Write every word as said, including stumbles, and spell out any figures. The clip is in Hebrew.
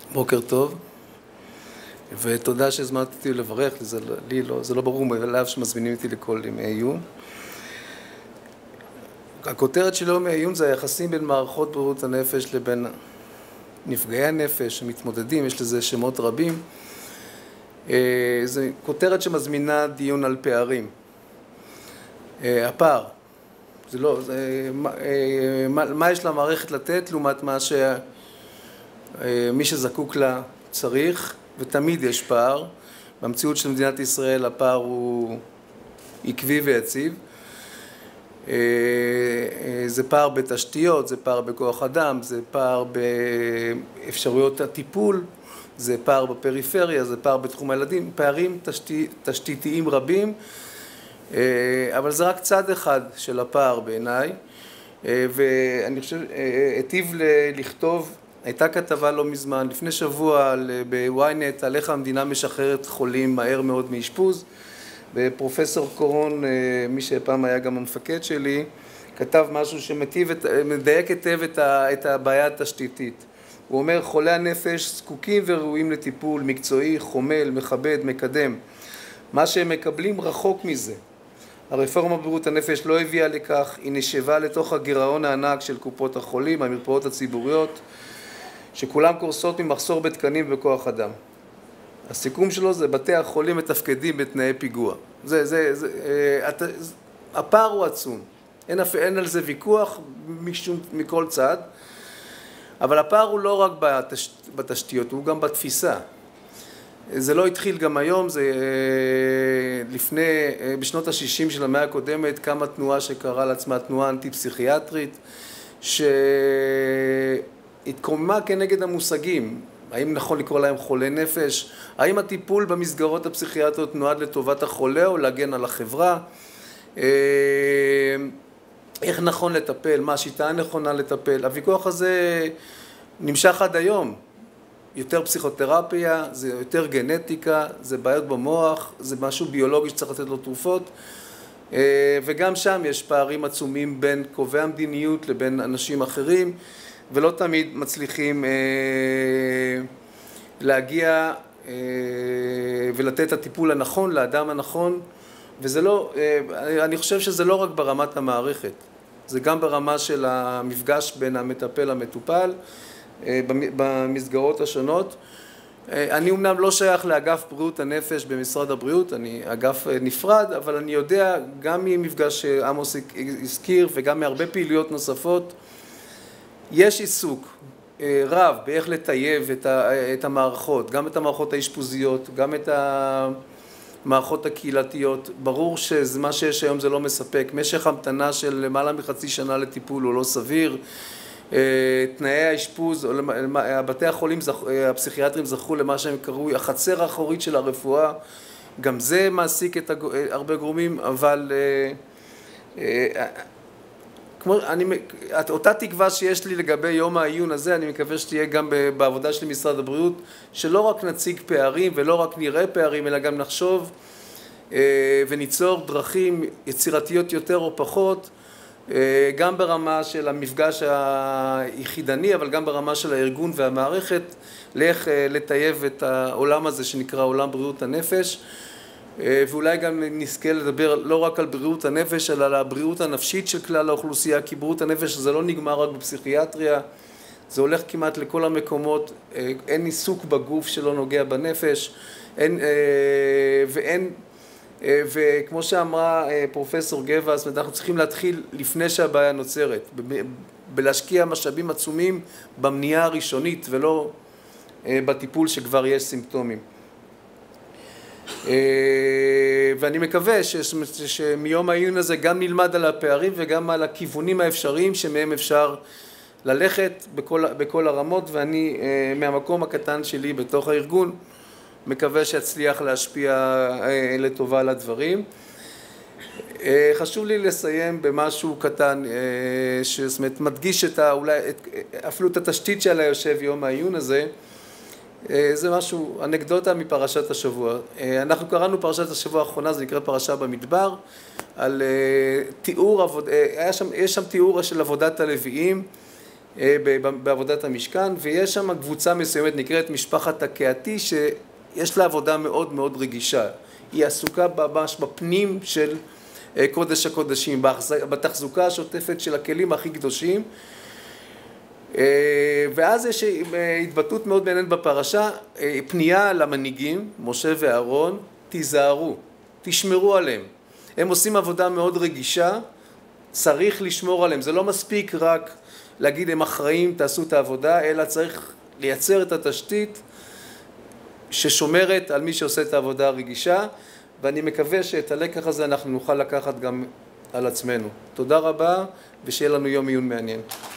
בוקר טוב, ותודה שהזמנת אותי לברך, זה, לי לא, זה לא ברור מאליו שמזמינים אותי לכל ימי עיון. הכותרת של יום העיון זה היחסים בין מערכות בריאות הנפש לבין נפגעי הנפש, המתמודדים, יש לזה שמות רבים. זו כותרת שמזמינה דיון על פערים. הפער, זה לא, זה, מה, מה יש למערכת לתת לעומת מה שמי שזקוק לה צריך, ותמיד יש פער. במציאות של מדינת ישראל הפער הוא עקבי ויציב. זה פער בתשתיות, זה פער בכוח אדם, זה פער באפשרויות הטיפול, זה פער בפריפריה, זה פער בתחום הילדים, פערים תשתי, תשתיתיים רבים, אבל זה רק צד אחד של הפער בעיניי, ואני חושב, היטיב לכתוב, הייתה כתבה לא מזמן, לפני שבוע בוויינט, על איך המדינה משחררת חולים מהר מאוד מאשפוז, ופרופסור קורון, מי שפעם היה גם המפקד שלי, כתב משהו שמדייק היטב את הבעיה התשתיתית. הוא אומר, חולי הנפש זקוקים וראויים לטיפול מקצועי, חומל, מכבד, מקדם. מה שהם מקבלים רחוק מזה. הרפורמה בבריאות הנפש לא הביאה לכך, היא נשבה לתוך הגירעון הענק של קופות החולים, המרפאות הציבוריות, שכולם קורסות ממחסור בתקנים ובכוח אדם. הסיכום שלו זה בתי החולים מתפקדים בתנאי פיגוע. זה, זה, זה, אה, הפער הוא עצום. אין, אין על זה ויכוח משום, מכל צד. אבל הפער הוא לא רק בתש, בתשתיות, הוא גם בתפיסה. זה לא התחיל גם היום, זה אה, לפני, אה, בשנות ה-שישים של המאה הקודמת, קמה תנועה שקראה לעצמה תנועה אנטי-פסיכיאטרית, שהתקוממה כנגד המושגים. האם נכון לקרוא להם חולי נפש? האם הטיפול במסגרות הפסיכיאטריות נועד לטובת החולה או להגן על החברה? איך נכון לטפל? מה השיטה הנכונה לטפל? הוויכוח הזה נמשך עד היום. יותר פסיכותרפיה, זה יותר גנטיקה, זה בעיות במוח, זה משהו ביולוגי שצריך לתת לו תרופות. וגם שם יש פערים עצומים בין קובעי המדיניות לבין אנשים אחרים. ולא תמיד מצליחים אה, להגיע אה, ולתת את הטיפול הנכון לאדם הנכון, וזה לא, אה, אני חושב שזה לא רק ברמת המערכת, זה גם ברמה של המפגש בין המטפל למטופל אה, במסגרות השונות. אה, אני אומנם לא שייך לאגף בריאות הנפש במשרד הבריאות, אני אגף נפרד, אבל אני יודע גם ממפגש שעמוס הזכיר וגם מהרבה פעילויות נוספות, יש עיסוק רב באיך לטייב את המערכות, גם את המערכות האשפוזיות, גם את המערכות הקהילתיות. ברור שמה שיש היום זה לא מספק. משך המתנה של למעלה מחצי שנה לטיפול הוא לא סביר. תנאי האשפוז, בתי החולים הפסיכיאטרים זכו למה שהם קראו החצר האחורית של הרפואה. גם זה מעסיק את הרבה גורמים, אבל כמו, אני, אותה תקווה שיש לי לגבי יום העיון הזה, אני מקווה שתהיה גם בעבודה של משרד הבריאות, שלא רק נציג פערים ולא רק נראה פערים, אלא גם נחשוב אה, וניצור דרכים יצירתיות יותר או פחות, אה, גם ברמה של המפגש היחידני, אבל גם ברמה של הארגון והמערכת, לאיך אה, לטייב את העולם הזה שנקרא עולם בריאות הנפש. ואולי גם נזכה לדבר לא רק על בריאות הנפש, אלא על הבריאות הנפשית של כלל האוכלוסייה, כי בריאות הנפש זה לא נגמר רק בפסיכיאטריה, זה הולך כמעט לכל המקומות, אין עיסוק בגוף שלא נוגע בנפש, אין, ואין, וכמו שאמרה פרופסור גבס, אנחנו צריכים להתחיל לפני שהבעיה נוצרת, בלהשקיע משאבים עצומים במניעה הראשונית ולא בטיפול שכבר יש סימפטומים. ואני מקווה שמיום העיון הזה גם נלמד על הפערים וגם על הכיוונים האפשריים שמהם אפשר ללכת בכל, בכל הרמות, ואני מהמקום הקטן שלי בתוך הארגון מקווה שאצליח להשפיע לטובה על הדברים. חשוב לי לסיים במשהו קטן שמדגיש את ה, אולי, אפילו את התשתית שעליה יושב יום העיון הזה. זה משהו, אנקדוטה מפרשת השבוע. אנחנו קראנו פרשת השבוע האחרונה, זה נקרא פרשה במדבר, על תיאור, יש שם, יש שם תיאור של עבודת הלוויים, בעבודת המשכן, ויש שם קבוצה מסוימת נקראת משפחת הקהתי, שיש לה עבודה מאוד מאוד רגישה. היא עסוקה ממש בפנים של קודש הקודשים, בתחזוקה השוטפת של הכלים הכי קדושים. ואז יש התבטאות מאוד מעניינת בפרשה, פנייה למנהיגים, משה ואהרון, תיזהרו, תשמרו עליהם. הם עושים עבודה מאוד רגישה, צריך לשמור עליהם. זה לא מספיק רק להגיד הם אחראים, תעשו את העבודה, אלא צריך לייצר את התשתית ששומרת על מי שעושה את העבודה הרגישה, ואני מקווה שאת הלקח הזה אנחנו נוכל לקחת גם על עצמנו. תודה רבה, ושיהיה לנו יום עיון מעניין.